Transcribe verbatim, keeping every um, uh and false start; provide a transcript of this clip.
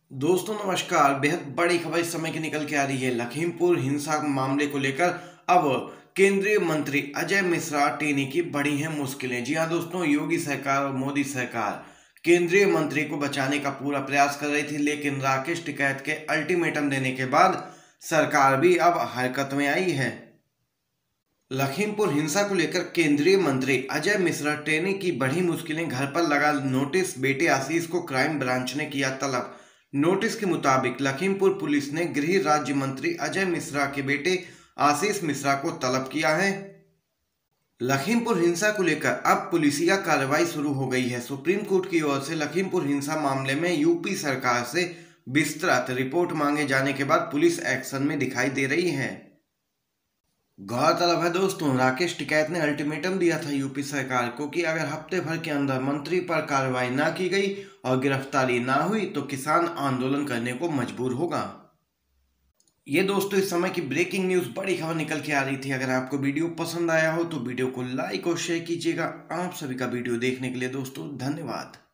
दोस्तों नमस्कार। बेहद बड़ी खबर इस समय की निकल के आ रही है। लखीमपुर हिंसा मामले को लेकर अब केंद्रीय मंत्री अजय मिश्रा टेनी की बड़ी हैं मुश्किलें। जी हां दोस्तों, योगी सरकार और मोदी सरकार केंद्रीय मंत्री को बचाने का पूरा प्रयास कर रही थी, लेकिन राकेश टिकैत के अल्टीमेटम देने के बाद सरकार भी अब हरकत में आई है। लखीमपुर हिंसा को लेकर केंद्रीय मंत्री अजय मिश्रा टेनी की बड़ी मुश्किलें। घर पर लगा नोटिस, बेटे आशीष को क्राइम ब्रांच ने किया तलब। नोटिस के मुताबिक लखीमपुर पुलिस ने गृह राज्य मंत्री अजय मिश्रा के बेटे आशीष मिश्रा को तलब किया है। लखीमपुर हिंसा को लेकर अब पुलिसिया कार्रवाई शुरू हो गई है। सुप्रीम कोर्ट की ओर से लखीमपुर हिंसा मामले में यूपी सरकार से विस्तृत रिपोर्ट मांगे जाने के बाद पुलिस एक्शन में दिखाई दे रही है। गौरतलब है दोस्तों, राकेश टिकैत ने अल्टीमेटम दिया था यूपी सरकार को कि अगर हफ्ते भर के अंदर मंत्री पर कार्रवाई ना की गई और गिरफ्तारी ना हुई तो किसान आंदोलन करने को मजबूर होगा। ये दोस्तों इस समय की ब्रेकिंग न्यूज, बड़ी खबर निकल के आ रही थी। अगर आपको वीडियो पसंद आया हो तो वीडियो को लाइक और शेयर कीजिएगा। आप सभी का वीडियो देखने के लिए दोस्तों धन्यवाद।